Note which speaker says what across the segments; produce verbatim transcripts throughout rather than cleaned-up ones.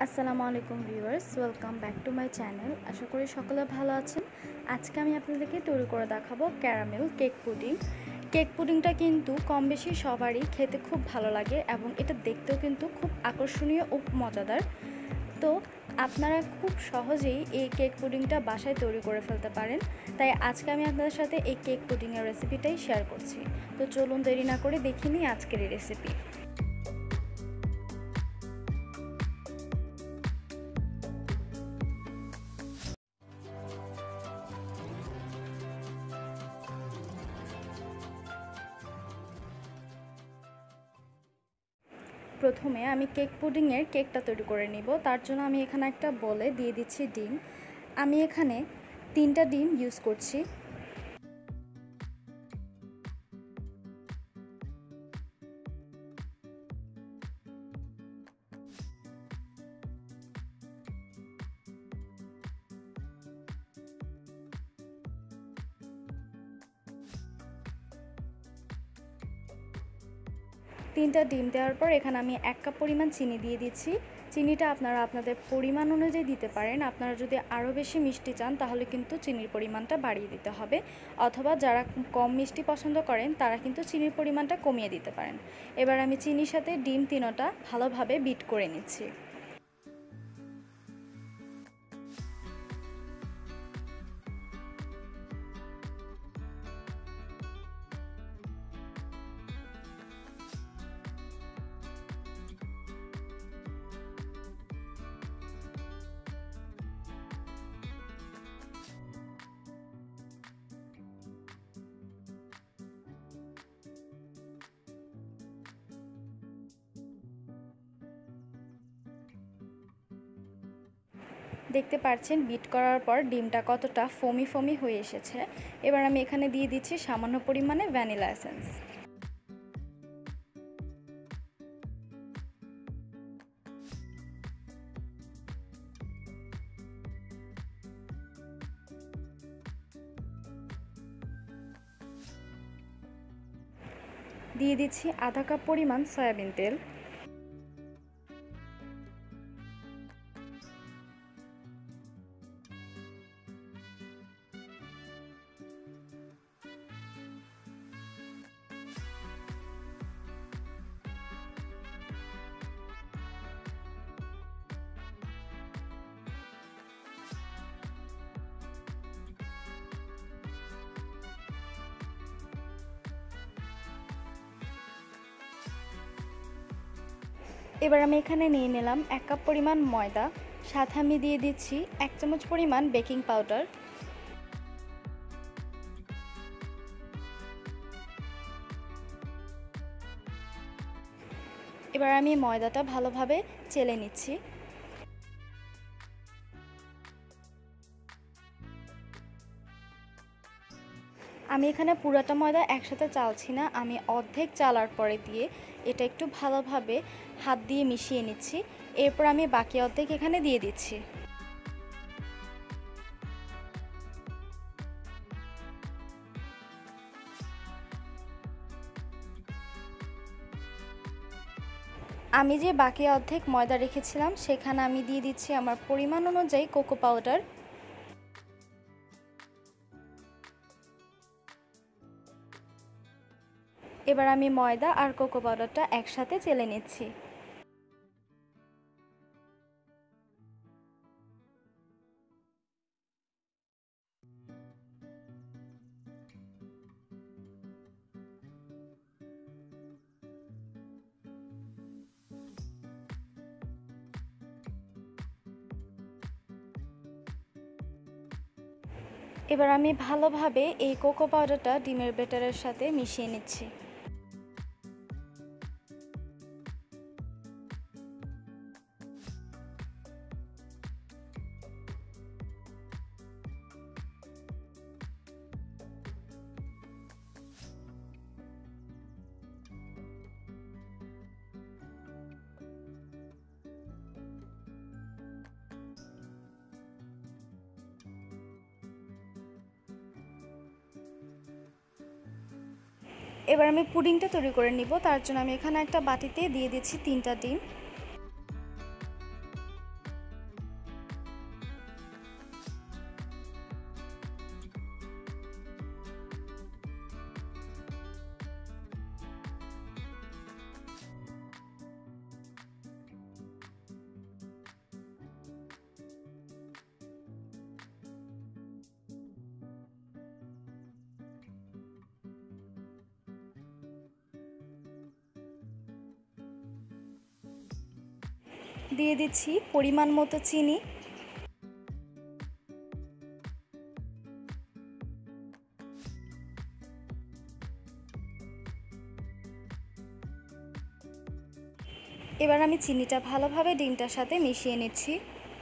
Speaker 1: আসসালামু আলাইকুম viewers, welcome back to my channel. আশা করি সকলে ভালো আছেন। আজকে আমি আপনাদেরকে তৈরি করে দেখাবো ক্যারামেল কেক পুডিং। কেক পুডিংটা কিন্তু কম বেশি সবারই খেতে খুব ভালো লাগে এবং এটা দেখতেও কিন্তু খুব আকর্ষণীয় ও মজাদার। তো আপনারা খুব সহজেই এই কেক পুডিংটা বাসায় তৈরি করে ফেলতে পারেন। তাই আজকে আমি আপনাদের সাথে এই কেক পুডিংয়ের রেসিপিটাই শেয়ার করছি। তো চলুন দেরি না করে দেখে নিই আজকের এই রেসিপি। প্রথমে আমি কেক পুডিংয়ের কেকটা তৈরি করে নিব। তার জন্য আমি এখানে একটা বলে দিয়ে দিচ্ছি ডিম। আমি এখানে তিনটা ডিম ইউজ করছি। তিনটা ডিম দেওয়ার পর এখানে আমি এক কাপ পরিমাণ চিনি দিয়ে দিচ্ছি। চিনিটা আপনারা আপনাদের পরিমাণ অনুযায়ী দিতে পারেন। আপনারা যদি আরও বেশি মিষ্টি চান তাহলে কিন্তু চিনির পরিমাণটা বাড়িয়ে দিতে হবে, অথবা যারা কম মিষ্টি পছন্দ করেন তারা কিন্তু চিনির পরিমাণটা কমিয়ে দিতে পারেন। এবার আমি চিনির সাথে ডিম তিনোটা ভালোভাবে বিট করে নিচ্ছি। দেখতে পাচ্ছেন বিট করার পর ডিমটা কতটা ফোমি ফোমি হয়ে এসেছে। এবার আমি এখানে দিয়ে দিচ্ছি সামান্য পরিমাণে ভ্যানিলা এসেন্স। দিয়ে দিচ্ছি আধা কাপ পরিমাণ সয়াবিন তেল। এবার আমি এখানে নিয়ে নিলাম এক কাপ পরিমাণ ময়দা, সাথে আমি দিয়ে দিচ্ছি এক চামচ পরিমাণ বেকিং পাউডার। এবার আমি ময়দাটা ভালোভাবে চেলে নিচ্ছি। আমি এখানে পুরাটা ময়দা একসাথে চালছি না, আমি অর্ধেক চালার পরে দিয়ে এটা একটু ভালোভাবে হাত দিয়ে মিশিয়ে নিচ্ছি। এরপর আমি বাকি অর্ধেক এখানে দিয়ে দিচ্ছি। আমি যে বাকি অর্ধেক ময়দা রেখেছিলাম সেখানে আমি দিয়ে দিচ্ছি আমার পরিমাণ অনুযায়ী কোকো পাউডার। এবার আমি ময়দা আর কোকো পাউডারটা একসাথে চেলে নিচ্ছি। এবার আমি ভালোভাবে এই কোকো পাউডারটা ডিমের ব্যাটারের সাথে মিশিয়ে নিচ্ছি। এবার আমি পুডিংটা তৈরি করে নিব। তার জন্য আমি এখানে একটা বাটিতে দিয়ে দিচ্ছি তিনটা ডিম। দিয়ে দিচ্ছি পরিমাণ মতো চিনি, এবার আমি চিনিটা ভালোভাবে ডিমটার সাথে মিশিয়ে নিচ্ছি।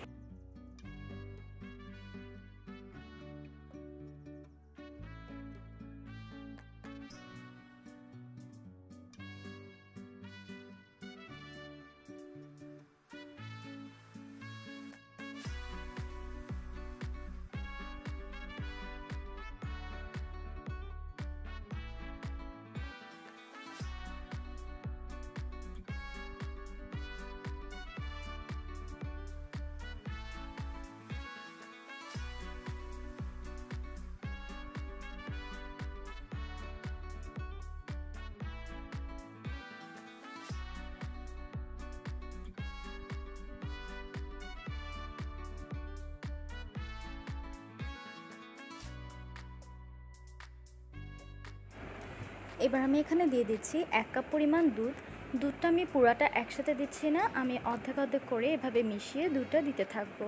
Speaker 1: এবার আমি এখানে দিয়ে দিচ্ছি এক কাপ পরিমাণ দুধ। দুধটা আমি পুরাটা একসাথে দিচ্ছি না, আমি অর্ধেক অর্ধেক করে এভাবে মিশিয়ে দুধটা দিতে থাকবো।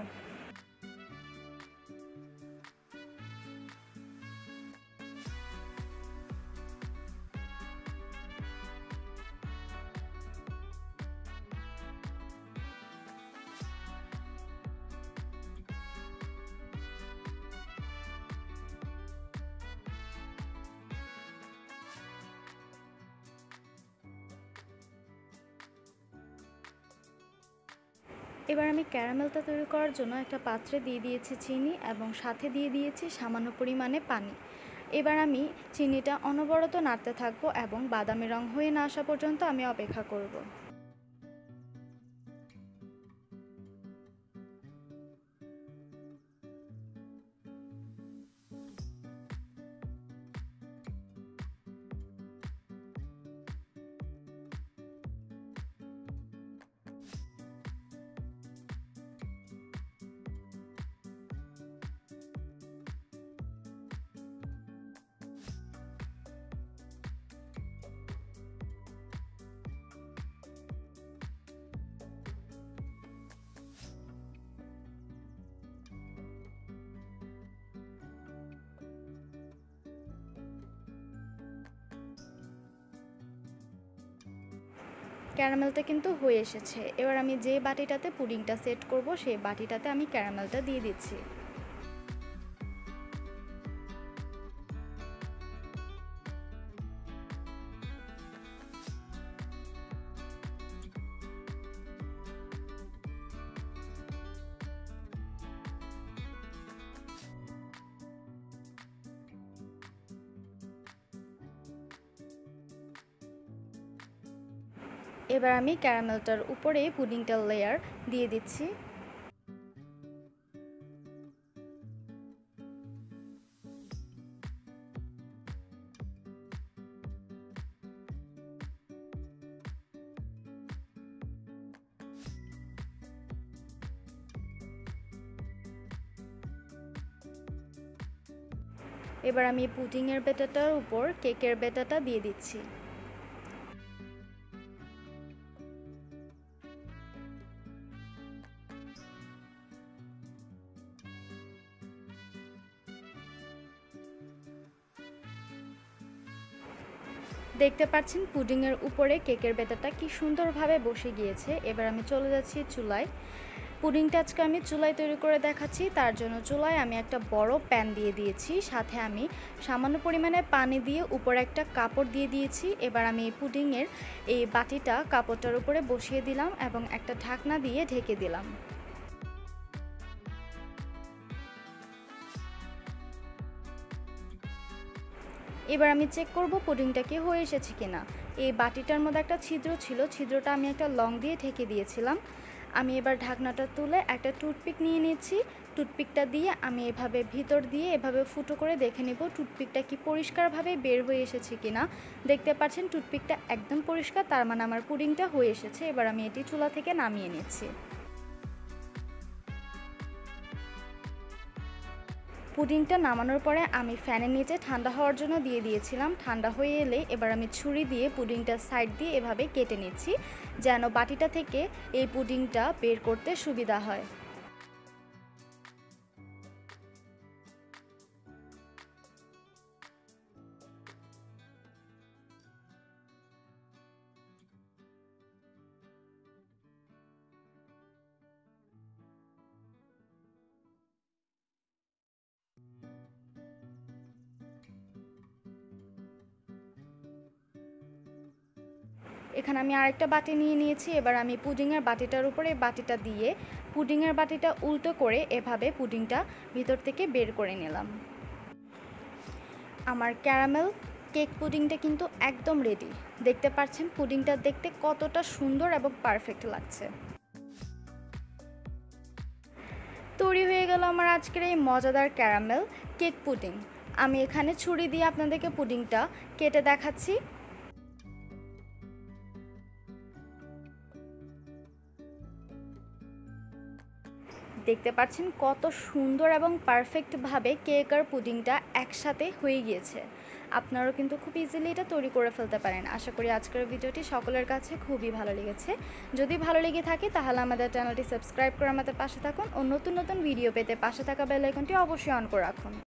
Speaker 1: এবার আমি ক্যারামেলটা তৈরি করার জন্য একটা পাত্রে দিয়ে দিয়েছি চিনি এবং সাথে দিয়ে দিয়েছি সামান্য পরিমাণে পানি। এবার আমি চিনিটা অনবরত নাড়তে থাকবো এবং বাদামি রং হয়ে না আসা পর্যন্ত আমি অপেক্ষা করব। ক্যারামেলটা কিন্তু হয়ে এসেছে। এবার আমি যে বাটিটাতে পুডিংটা সেট করব সেই বাটিটাতে আমি ক্যারামেলটা দিয়ে দিচ্ছি। এবার আমি ক্যারামেলটার উপরে পুডিংটার লেয়ার দিয়ে দিচ্ছি। এবার আমি পুডিংয়ের ব্যাটারটার উপর কেকের ব্যাটারটা দিয়ে দিচ্ছি। দেখতে পাচ্ছেন পুডিংয়ের উপরে কেকের ব্যাটারটা কি সুন্দরভাবে বসে গিয়েছে। এবার আমি চলে যাচ্ছি চুলায়। পুডিংটা আজকে আমি চুলায় তৈরি করে দেখাচ্ছি, তার জন্য চুলায় আমি একটা বড় প্যান দিয়ে দিয়েছি, সাথে আমি সামান্য পরিমাণে পানি দিয়ে উপরে একটা কাপড় দিয়ে দিয়েছি। এবার আমি পুডিংয়ের এই বাটিটা কাপড়টার উপরে বসিয়ে দিলাম এবং একটা ঢাকনা দিয়ে ঢেকে দিলাম। এবার আমি চেক করব পুডিংটা কি হয়ে এসেছে কিনা। এই বাটিটার মধ্যে একটা ছিদ্র ছিল, ছিদ্রটা আমি একটা লং দিয়ে ঢেকে দিয়েছিলাম। আমি এবার ঢাকনাটা তুলে একটা টুথপিক নিয়ে নিচ্ছি। টুথপিকটা দিয়ে আমি এভাবে ভিতর দিয়ে এভাবে ফুটো করে দেখে নেব টুথপিকটা কি পরিষ্কারভাবে বের হয়ে এসেছে কিনা। দেখতে পাচ্ছেন টুথপিকটা একদম পরিষ্কার, তার মানে আমার পুডিংটা হয়ে এসেছে। এবার আমি এটি চুলা থেকে নামিয়ে নিচ্ছি। পুডিংটা নামানোর পরে আমি ফ্যানের নিচে ঠান্ডা হওয়ার জন্য দিয়ে দিয়েছিলাম। ঠান্ডা হয়ে এলে এবার আমি ছুরি দিয়ে পুডিংটা সাইড দিয়ে এভাবে কেটে নিচ্ছি, যেন বাটিটা থেকে এই পুডিংটা বের করতে সুবিধা হয়। এখানে আমি আরেকটা বাটি নিয়ে নিয়েছি। এবার আমি পুডিংয়ের বাটিটার উপরে বাটিটা দিয়ে পুডিংয়ের বাটিটা উল্টো করে এভাবে পুডিংটা ভিতর থেকে বের করে নিলাম। আমার ক্যারামেল কেক পুডিংটা কিন্তু একদম রেডি। দেখতে পাচ্ছেন পুডিংটা দেখতে কতটা সুন্দর এবং পারফেক্ট লাগছে। তৈরি হয়ে গেল আমার আজকের এই মজাদার ক্যারামেল কেক পুডিং। আমি এখানে ছুরি দিয়ে আপনাদেরকে পুডিংটা কেটে দেখাচ্ছি। দেখতে পাচ্ছেন কত সুন্দর এবং পারফেক্টভাবে কেক আর পুডিংটা একসাথে হয়ে গিয়েছে। আপনারাও কিন্তু খুব ইজিলি এটা তৈরি করে ফেলতে পারেন। আশা করি আজকের ভিডিওটি সকলের কাছে খুবই ভালো লেগেছে। যদি ভালো লেগে থাকে তাহলে আমাদের চ্যানেলটি সাবস্ক্রাইব করে আমাদের পাশে থাকুন ও নতুন নতুন ভিডিও পেতে পাশে থাকা বেল আইকনটি অবশ্যই অন করে রাখুন।